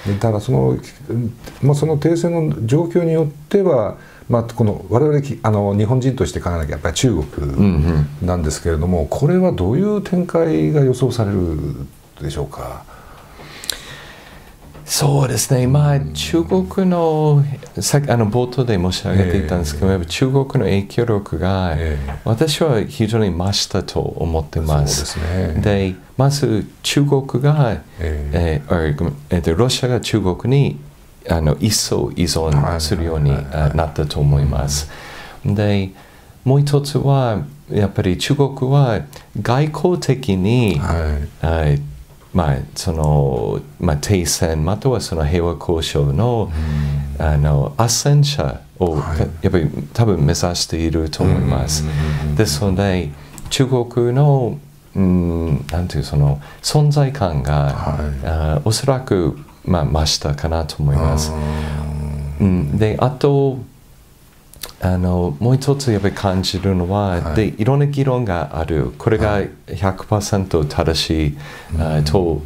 ただその停戦の状況によっては、この我々日本人として考えなきゃやっぱり中国なんですけれども、これはどういう展開が予想されるでしょうか。 そうですね、中国の冒頭で申し上げていたんですけど、中国の影響力が私は非常に増したと思っています。で、まず中国が、ロシアが中国に一層依存するようになったと思います。で、もう一つはやっぱり中国は外交的に、停戦またはその平和交渉の斡旋者をやっぱり多分目指していると思います。ですので中国のなんていうその存在感がおそらく増したかなと思います。で、あともう一つやっぱり感じるのは、でいろんな議論がある。これが 100% 正しいと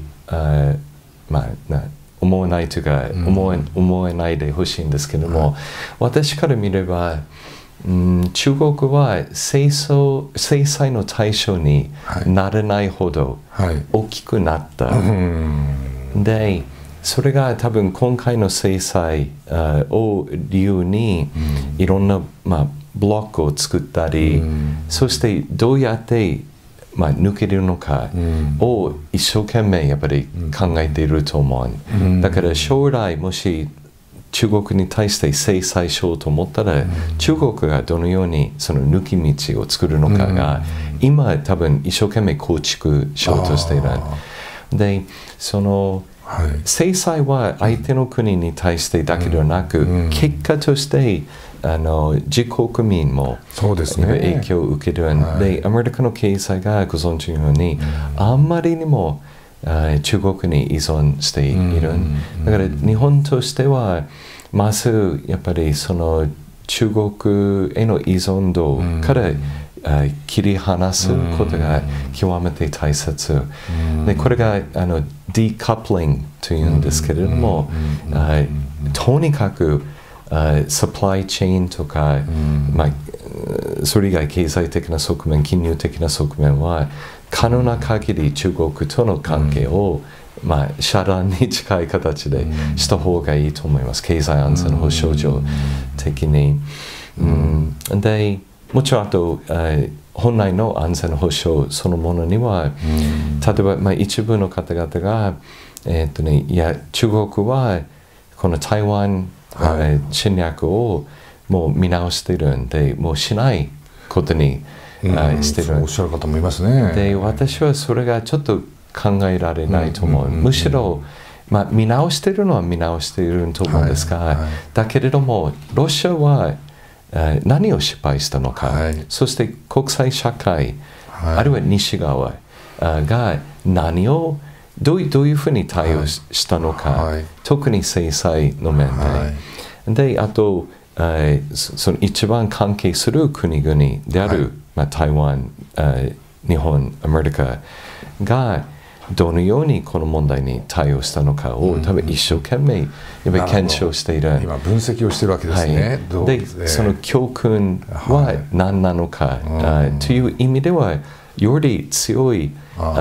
思わないというか、思えないでほしいんですけども、私から見れば中国は制裁の対象にならないほど大きくなった。でそれが多分今回の制裁を理由にいろんなブロックを作ったり、そしてどうやって抜けるのかを一生懸命やっぱり考えていると思う。だから将来もし中国に対して制裁しようと思ったら、中国がどのようにその抜き道を作るのかが今多分一生懸命構築しようとしている。でその制裁は相手の国に対してだけではなく、結果として自国民も影響を受けるので、アメリカの経済がご存知のようにあんまりにも中国に依存している。だから日本としてはまずやっぱりその中国への依存度から切り離すことが極めて大切で、これがディカップリングというんですけれども、とにかくサプライチェーンとか、それ以外経済的な側面、金融的な側面は可能な限り中国との関係を遮断に近い形でした方がいいと思います。経済安全保障上的に。でもちろんあと本来の安全保障そのものには、例えば一部の方々が、いや中国はこの台湾侵略をもう見直しているんで、もうしないことにしている。 おっしゃる方もいますね。 で私はそれがちょっと考えられないと思う。むしろ見直しているのは見直していると思うんですが、だけれどもロシアは何を失敗したのか、そして国際社会、あるいは西側が何をどういうふうに対応したのか、特に制裁の面で。であとその一番関係する国々である、台湾、日本、アメリカがどのようにこの問題に対応したのかを多分一生懸命やっぱり検証している。 今分析をしているわけですね。 でその教訓は何なのか、という意味ではより強い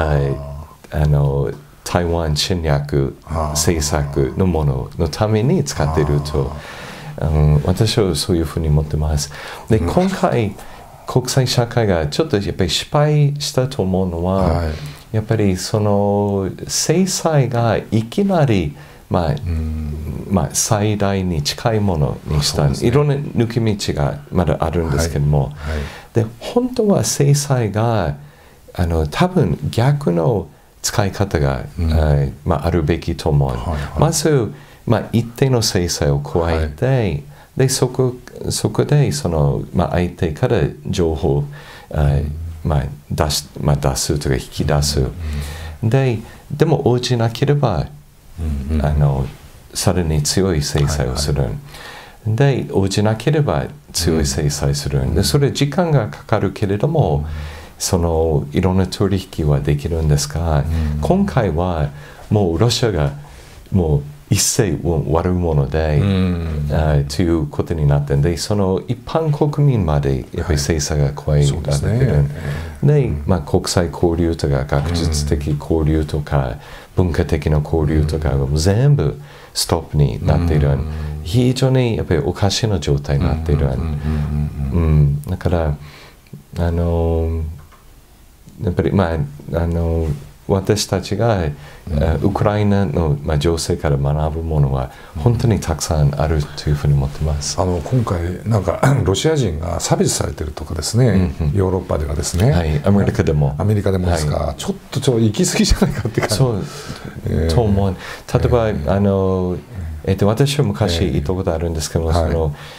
台湾侵略政策のもののために使っていると、私はそういうふうに思ってます。で今回国際社会がちょっとやっぱり失敗したと思うのは、やっぱりその制裁がいきなり最大に近いものにした、いろんな抜き道がまだあるんですけども、で本当は制裁が多分逆の使い方が、あるべきと思う。まず、一定の制裁を加えて、でそこでその、相手から情報を出すとか引き出す。でも応じなければさらに強い制裁をする。で応じなければ強い制裁する。でそれ時間がかかるけれども、そのいろんな取引はできるんですが、今回はもうロシアがもう一切悪者で、ということになってんで、その一般国民までやっぱり制裁が加えられてる。で、国際交流とか学術的交流とか、文化的な交流とかが全部ストップになっている。非常にやっぱりおかしな状態になっている。だからやっぱり私たちがウクライナの情勢から学ぶものは本当にたくさんあるというふうに思ってます。 今回なんかロシア人が差別されてるとかですね、ヨーロッパではですね、 はい、アメリカでもですか、ちょっと行き過ぎじゃないかって感じ。 そうと思う。例えば、私は昔行ったことあるんですけど、ロシアン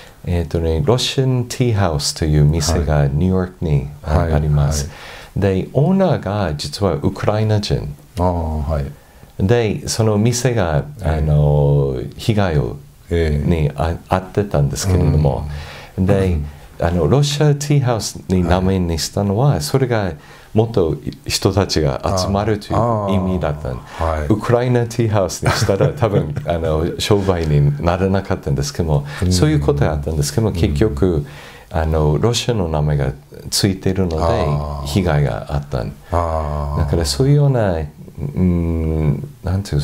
ティーハウスという店がニューヨークにあります。で、オーナーが実はウクライナ人。で、その店が被害に遭ってたんですけれども、で、ロシアティーハウスに名前にしたのは、それがもっと人たちが集まるという意味だった。ウクライナティーハウスにしたら多分商売にならなかったんですけども、そういうことがあったんですけども、結局ロシアの名前がついているので被害があった。だからそういうようななんていう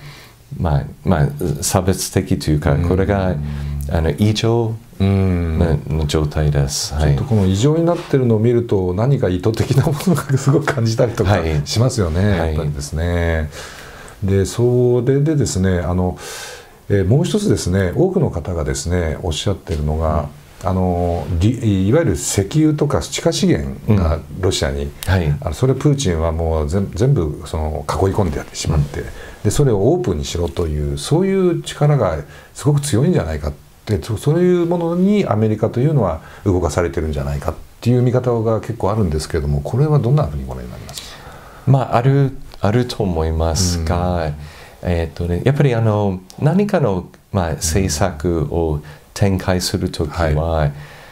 差別的というか、これが異常の状態です。 ちょっとこの異常になっているのを見ると、何か意図的なものがすごく感じたりとかしますよね、やっぱりですね。で、それでですね、もう一つですね、多くの方がですねおっしゃっているのが、いわゆる石油とか地下資源がロシアに、それプーチンはもう全部囲い込んでやってしまって、でそれをオープンにしろという、そういう力がすごく強いんじゃないかって、そういうものにアメリカというのは動かされてるんじゃないかっていう見方が結構あるんですけれども、これはどんなふうにご覧になりますか？ あると思いますが、やっぱり何かの政策を展開するときは、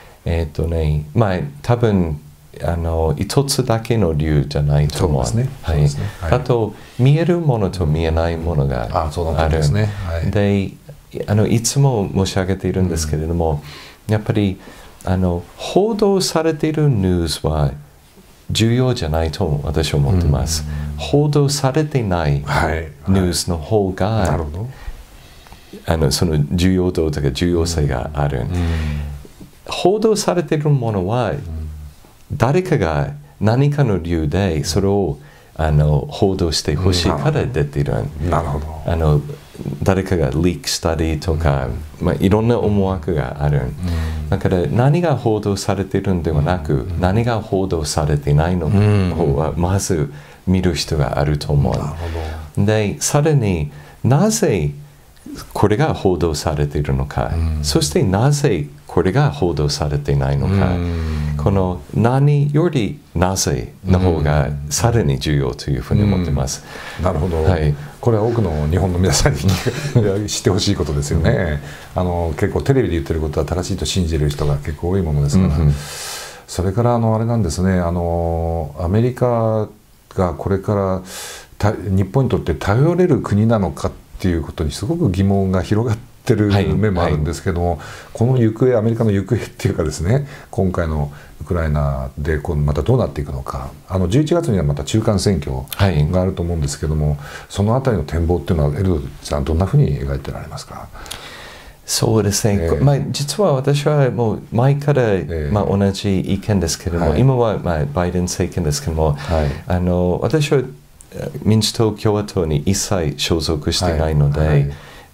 多分一つだけの理由じゃないと思う。あと見えるものと見えないものがある。で、いつも申し上げているんですけれども、やっぱり報道されているニュースは重要じゃないと私は思ってます。報道されていないニュースの方がその重要度とか重要性がある。報道されているものは誰かが何かの理由でそれを報道してほしいから出ている。誰かがリークしたりとか、いろんな思惑がある。だから何が報道されているのではなく、何が報道されていないの方はまず見る人があると思う。で、さらになぜこれが報道されているのか、そしてなぜこれが報道されていないのか、この何よりなぜの方がさらに重要というふうに思ってます。 なるほど、これは多くの日本の皆さんに知ってほしいことですよね。結構テレビで言ってることは正しいと信じる人が結構多いものですから。それからあれなんですね、アメリカがこれから日本にとって頼れる国なのかっていうことにすごく疑問が広がってる面もあるんですけども、この行方、アメリカの行方っていうかですね、今回のウクライナでまたどうなっていくのか、11月にはまた中間選挙があると思うんですけども、そのあたりの展望っていうのはエルドリッジさんどんなふうに描いてられますか？ そうですね、実は私はもう前から、同じ意見ですけれども、今は、バイデン政権ですけれども、私は民主党、共和党に一切所属していないので、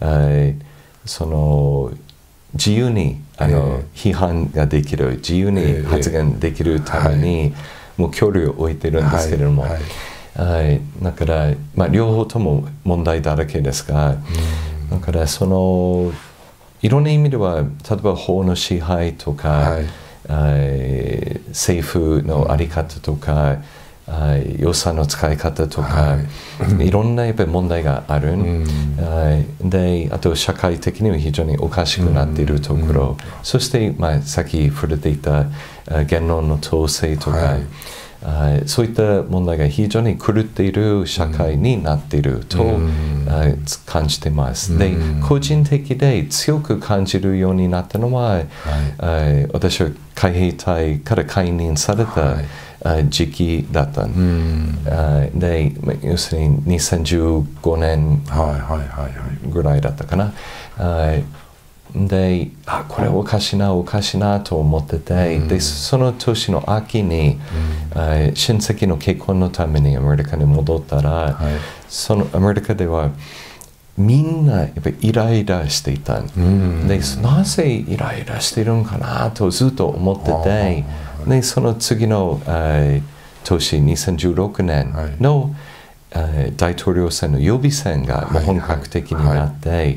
自由に批判ができる、自由に発言できるために、もう距離を置いてるんですけれども、だから、両方とも問題だらけですが、だからいろんな意味では、例えば法の支配とか、政府の在り方とか、予算の使い方とか、いろんなやっぱり問題がある。で、あと社会的には非常におかしくなっているところ、そして、さっき触れていた言論の統制とか、そういった問題が非常に狂っている社会になっていると感じています。で、個人的で強く感じるようになったのは、私は海兵隊から解任された時期だった。で、要するに2015年ぐらいだったかな。で、これおかしいなと思ってて、で、その年の秋に、親戚の結婚のためにアメリカに戻ったら、そのアメリカではみんなやっぱりイライラしていた。で、なぜイライラしているのかなとずっと思ってて、で、その次の年、2016年の大統領選の予備選がもう本格的になって、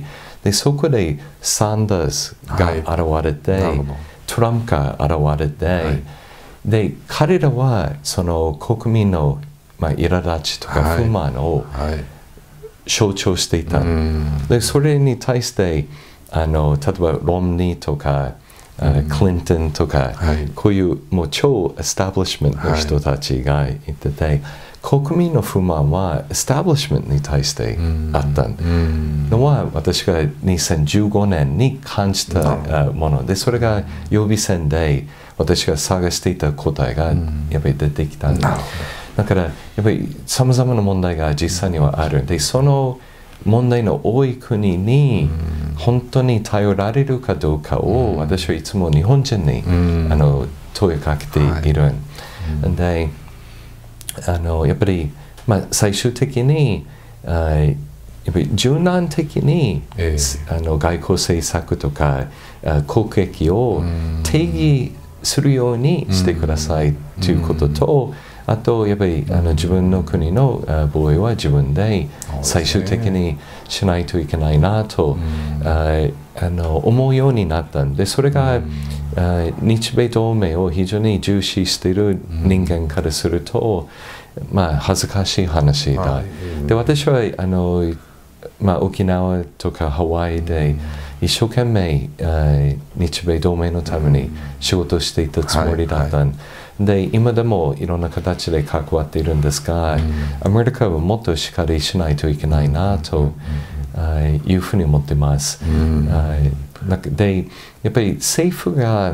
で、そこでサンダースが現れて、トランプが現れて、で、彼らはその国民の苛立ちとか不満を象徴していた。で、それに対して、例えばロムニーとか、クリントンとか、こういうもう超エスタブリッシュメントの人たちがいてて、国民の不満はエスタブリッシュメントに対してあったのは、私が2015年に感じたもので、それが予備選で私が探していた答えがやっぱり出てきた。だからやっぱりさまざまな問題が実際にはある。で、その問題の多い国に本当に頼られるかどうかを私はいつも日本人に問いかけている。で、やっぱり、最終的にやっぱり柔軟的に、外交政策とか国益を定義するようにしてくださいということと、あとやっぱり自分の国の防衛は自分で最終的にしないといけないなと思うようになったんで、それが日米同盟を非常に重視している人間からすると、恥ずかしい話だ。で、私は沖縄とかハワイで一生懸命日米同盟のために仕事していたつもりだった。で、今でもいろんな形で関わっているんですが、アメリカはもっとしっかりしないといけないなというふうに思っています。で、やっぱり政府が、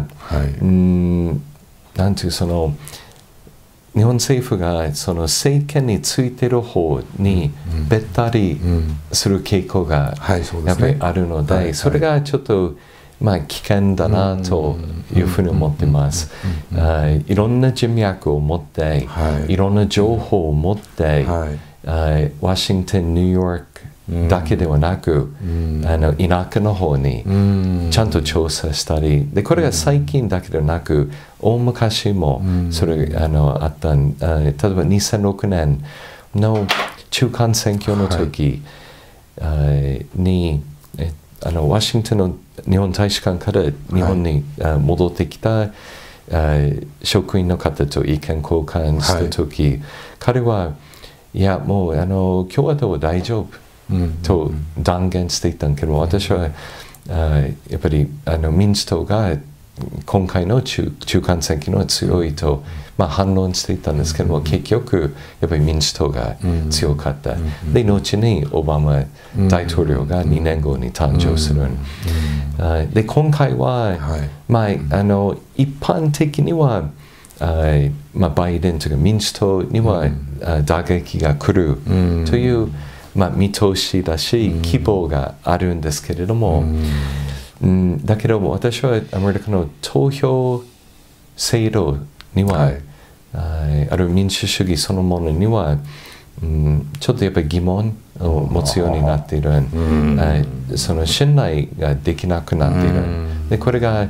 なんていうその日本政府がその政権についている方にべったりする傾向がやっぱりあるので、それがちょっと危険だなというふうに思っています。いろんな人脈を持って、いろんな情報を持って、ワシントン、ニューヨークだけではなく、田舎の方にちゃんと調査したり、で、これが最近だけでなく、大昔もそれあった例えば2006年の中間選挙の時に、ワシントンの日本大使館から日本に戻ってきた職員の方と意見交換した時、彼はいやもう共和党は大丈夫と断言していたんけど、私はやっぱり民主党が今回の中間選挙の強いと、反論していたんですけども、結局やっぱり民主党が強かった。で、後にオバマ大統領が2年後に誕生する。で、今回は、一般的にはバイデンというか民主党には打撃が来るという見通しだし、希望があるんですけれども、だけども私はアメリカの投票制度には、ある民主主義そのものには、ちょっとやっぱり疑問を持つようになっている。その信頼ができなくなっている。で、これが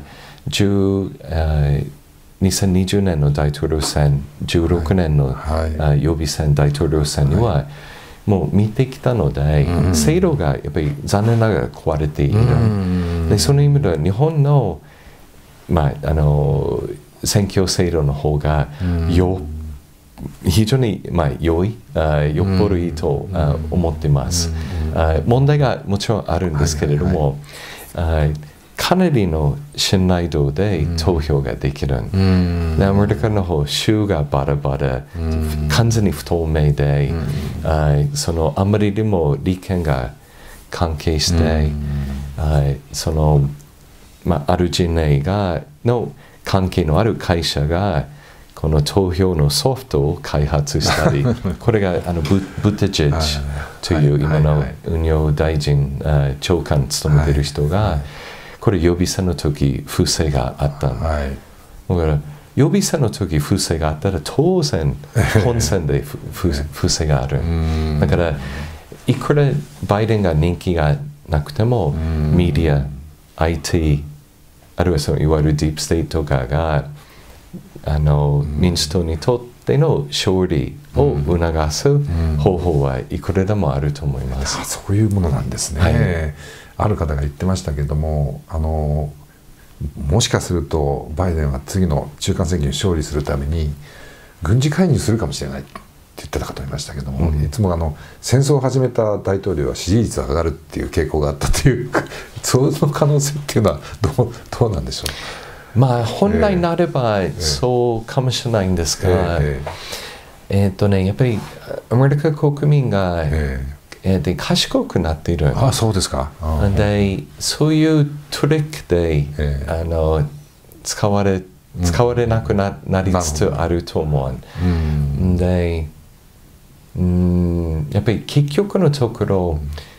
2020年の大統領選、16年の予備選大統領選には、もう見てきたので、制度がやっぱり残念ながら壊れている。で、その意味では日本の、選挙制度の方が非常に良い、よっぽどいいと思っています。問題がもちろんあるんですけれども、 かなりの信頼度で投票ができる。でアメリカの方、州がバラバラ、完全に不透明で、あまりにも利権が関係して、ある陣営の関係のある会社がこの投票のソフトを開発したり、これがブテジェッジという今の運用大臣、長官を務めている人が、これ予備選の時不正があった。だから予備選の時不正があったら当然本選で不正がある。だからいくらバイデンが人気がなくてもメディア、IT、あるいはいわゆるディープステートとかが民主党にとっての勝利を促す方法はいくらでもあると思います。 そういうものなんですね。ある方が言ってましたけれども、もしかするとバイデンは次の中間選挙に勝利するために軍事介入するかもしれないって言ってた方いましたけども、いつも戦争を始めた大統領は支持率が上がるっていう傾向があったというその可能性っていうのはどうなんでしょう。 本来なればそうかもしれないんですが、やっぱりアメリカ国民が賢くなっている。 そうですか。 でそういうトリックで使われなくなりつつあると思う。でやっぱり結局のところ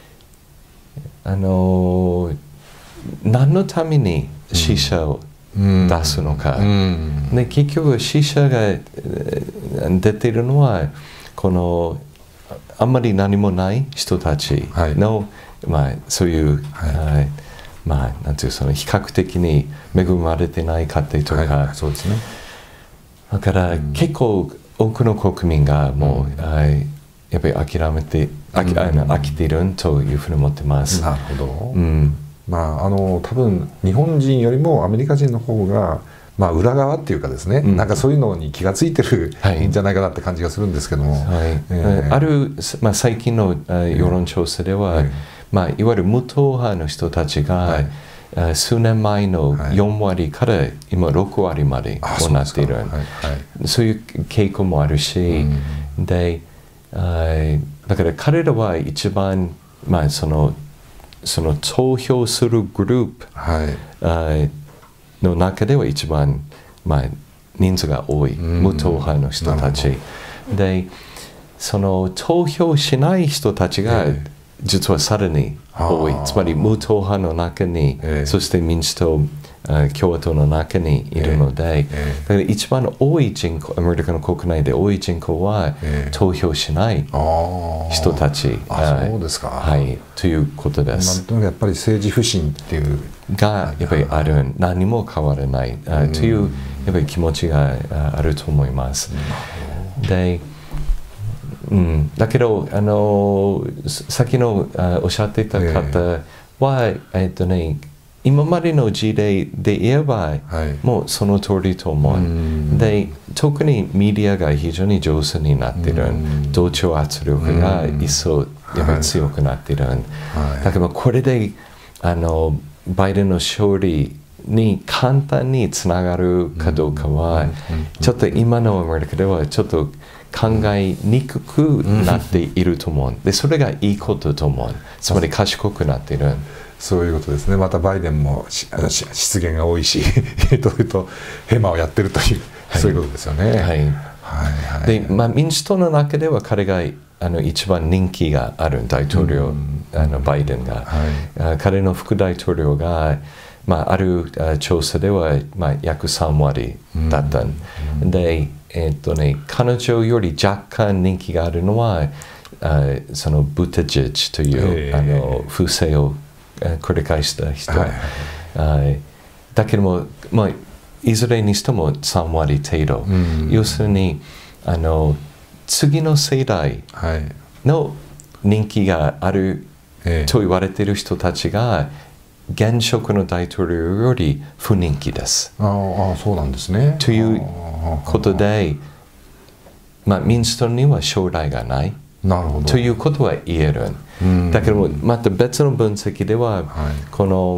何のために死者を出すのか。で結局死者が出ているのはあんまり何もない人たちの、そういうなんていう比較的に恵まれてない家庭とか、 そうですね。 だから結構多くの国民がもうやっぱり諦めて飽きているというふうに思ってます。 なるほど。多分日本人よりもアメリカ人の方が裏側っていうかですね、なんかそういうのに気がついてるんじゃないかなって感じがするんですけども、 最近の世論調査では、いわゆる無党派の人たちが、数年前の4割から今6割までなっている。そういう傾向もあるし、でだから彼らは一番、その投票するグループ、の中では一番、人数が多い無党派の人たちで、その投票しない人たちが実はさらに多い。つまり無党派の中に、そして民主党、共和党の中にいるので、だから一番多い人口、アメリカの国内で多い人口は、投票しない人たち、 そうですか。 ということです。 やっぱり政治不信っていうがやっぱりある。何も変わらない、というやっぱり気持ちがあると思います。でだけどさっきのおっしゃっていた方は、今までの事例で言えば、もうその通りと思う。で特にメディアが非常に上手になっている。同調圧力が一層やっぱり強くなっている。だけどこれでバイデンの勝利に簡単につながるかどうかは、ちょっと今のアメリカではちょっと考えにくくなっていると思う。でそれがいいことと思う。つまり賢くなっている。 そういうことですね。またバイデンも失言が多いしヘマをやってるという、そういうことですよね。 で民主党の中では彼が一番人気がある大統領、バイデンが、彼の副大統領が、ある調査では、約3割だった。で、彼女より若干人気があるのはそのブテジェッジという不正を繰り返した人、だけども、いずれにしても3割程度、要するに次の世代の人気があると言われている人たちが現職の大統領より不人気です。 そうなんですね。 ということで、民主党には将来がないということは言える。だけどもまた別の分析では、この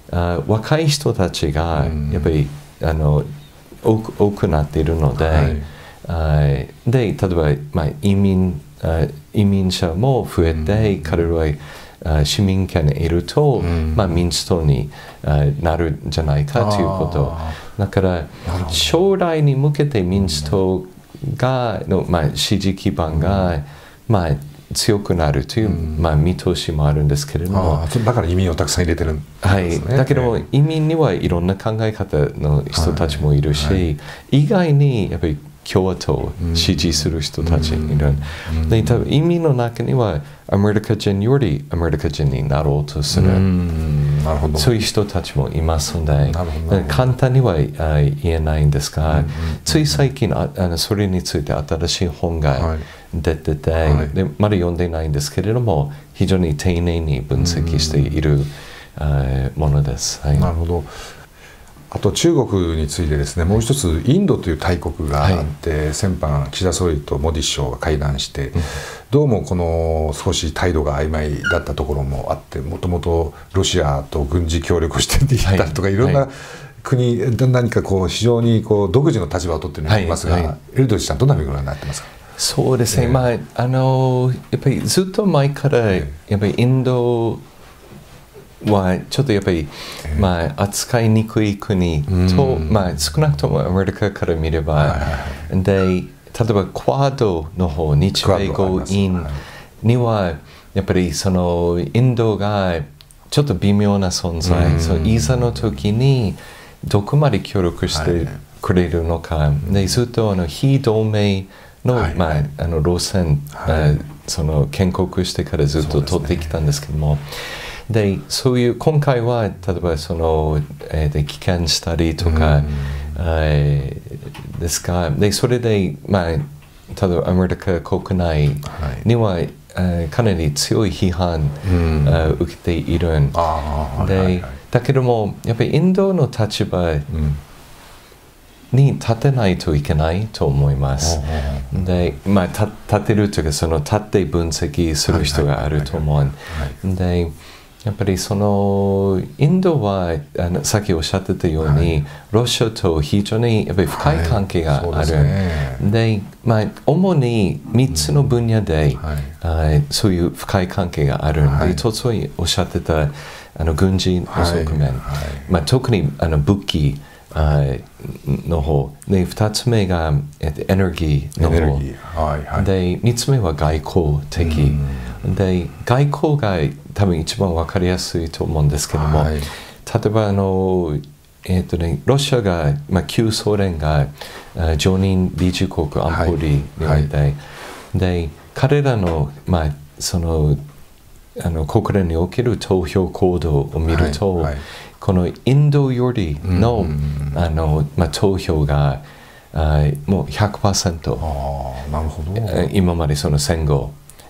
若い人たちがやっぱり多くなっているので、で例えば、移民者も増えて、彼らは市民権を得ると、民主党になるんじゃないかということ。だから将来に向けて民主党の支持基盤が、強くなるという、見通しもあるんですけれども、 だから移民をたくさん入れてるんですね。 だけども移民にはいろんな考え方の人たちもいるし、意外にやっぱり共和党を支持する人たちいる。で多分移民の中にはアメリカ人よりアメリカ人になろうとする、そういう人たちもいますので、簡単には言えないんですが、つい最近それについて新しい本が出てて、でまだ読んでないんですけれども、非常に丁寧に分析しているものです。 なるほど。あと中国についてですね、もう一つインドという大国があって、先般岸田総理とモディ首相が会談して、どうもこの少し態度が曖昧だったところもあって、もともとロシアと軍事協力していたりとか、いろんな国、何か非常に独自の立場を取っている人がいますが、エルドリッジさんどんなふうにご覧になってますか？ そうですね、やっぱりずっと前からやっぱりインドはちょっとやっぱり、扱いにくい国と、少なくともアメリカから見れば、で例えばクアッドの方、日米豪印にはやっぱりそのインドがちょっと微妙な存在、いざの時にどこまで協力してくれるのか、でずっと非同盟の、路線、その建国してからずっと取ってきたんですけども、でそういう今回は例えばその、棄権したりとか、ですが、でそれで、例えばアメリカ国内には、かなり強い批判を受けている。でだけどもやっぱりインドの立場に立てないといけないと思います。で、立てるというか、その立って分析する人があると思う。で、やっぱりそのインドはさっきおっしゃってたように、ロシアと非常にやっぱり深い関係がある。で、主に3つの分野で、そういう深い関係がある。で、一つはおっしゃってた軍事の側面、特に武器の方で、2つ目がエネルギーの方で、3つ目は外交的で、外交が多分一番分かりやすいと思うんですけども、例えばロシアが、旧ソ連が常任理事国安保理において、で彼らの、その国連における投票行動を見ると、このインドよりの、投票がもう 100%、今までその戦後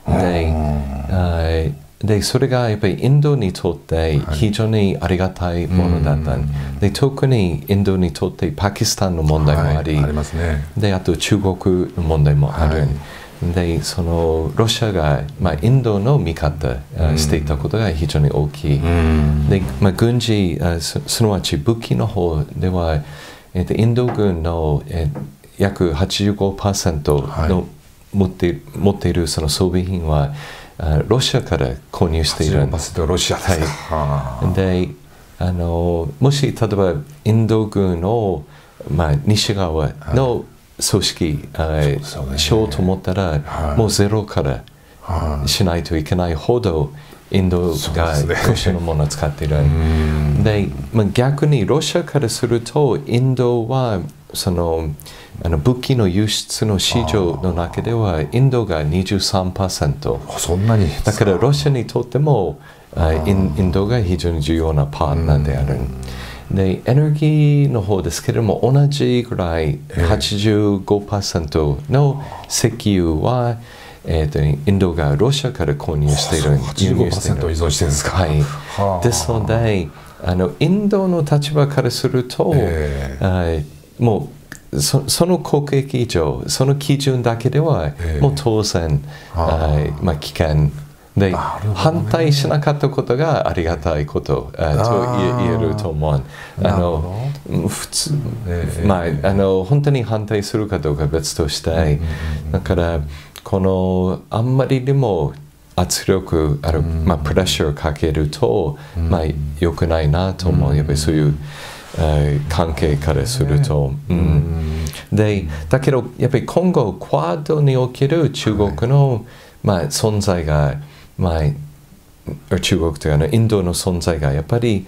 で、それがやっぱりインドにとって非常にありがたいものだった。で、特にインドにとってパキスタンの問題もあり、であと中国の問題もある。でそのロシアが、インドの味方していたことが非常に大きい。で、軍事すなわち武器の方では、インド軍の、約 85% の持っているその装備品はロシアから購入している。 85% ロシアですか。 でもし例えばインド軍の、西側の組織しようと思ったら、もうゼロからしないといけないほどインドがロシアのものを使っている。で、逆にロシアからするとインドはその武器の輸出の市場の中ではインドが 23%。 そんなにだからロシアにとってもインドが非常に重要なパートナーである。でエネルギーの方ですけれども、同じぐらい 85% の石油は、インドがロシアから購入している。 85% 依存してるんですか。 ですのでインドの立場からすると、もうその国益上、その基準だけでは、もう当然、危険で、反対しなかったことがありがたいことと言えると思う。普通、本当に反対するかどうか別として、だからあんまりにも圧力プレッシャーをかけると、良くないなと思う。やっぱりそういう関係からすると。で、だけどやっぱり今後クアッドにおける中国の、存在が、中国というかインドの存在がやっぱり、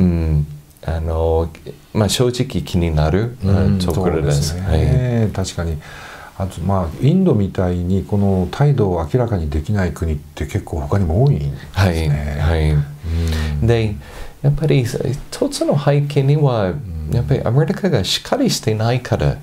正直気になるところです。 確かに。あとインドみたいにこの態度を明らかにできない国って結構他にも多いんですね。 で、やっぱり一つの背景にはやっぱりアメリカがしっかりしてないから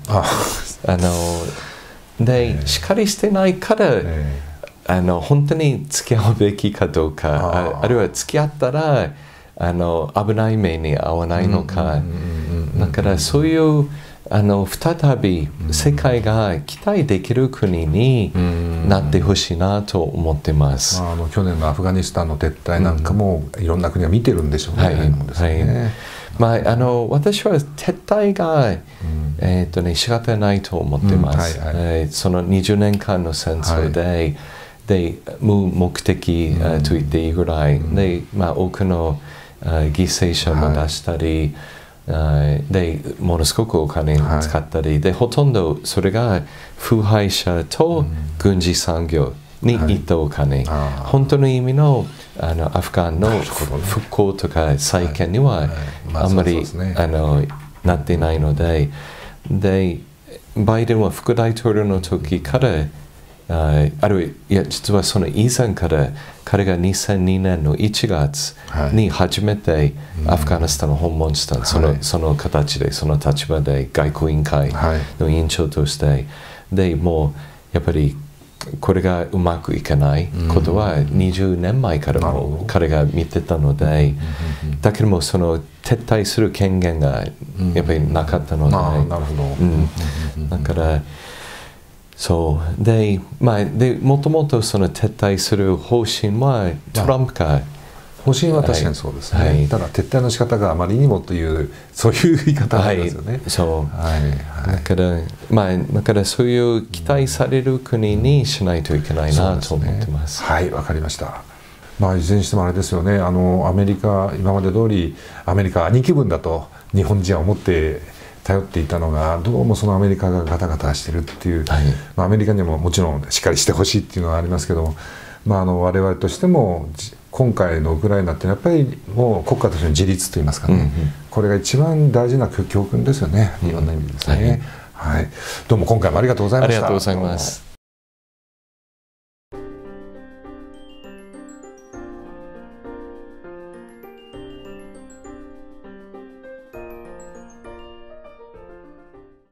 で、しっかりしてないから本当に付き合うべきかどうか、あるいは付き合ったら危ない目に遭わないのか、だからそういう再び世界が期待できる国になってほしいなと思っています。 去年のアフガニスタンの撤退なんかもいろんな国が見てるんでしょうね。 私は撤退が仕方ないと思っています。その20年間の戦争で無目的と言っていいぐらいで、多くの犠牲者も出したり、でものすごくお金を使ったり、でほとんどそれが腐敗者と軍事産業に行ったお金、本当の意味のアフガンの復興とか再建にはあんまりなっていないので、バイデンは副大統領の時からあるいは実はその以前から彼が2002年の1月に初めてアフガニスタンを訪問した、その形でその立場で外交委員会の委員長として、でもうやっぱりこれがうまくいかないことは20年前からも彼が見てたので、だけどもその撤退する権限がやっぱりなかったので、だからそうで、もともとその撤退する方針はトランプが方針は確かにそうですね。ただ撤退の仕方があまりにもというそういう言い方なんですよね。 だからそういう期待される国にしないといけないなと思ってます。 はい、わかりました。いずれにしてもあれですよね。アメリカ今まで通りアメリカ兄貴分だと日本人は思って頼っていたのが、どうもそのアメリカがガタガタしてるっていう、アメリカにももちろんしっかりしてほしいっていうのはありますけども、我々としても今回のウクライナってやっぱりもう国家としての自立といいますかね、これが一番大事な教訓ですよね、いろんな意味ですね。どうも今回もありがとうございました。 ありがとうございます。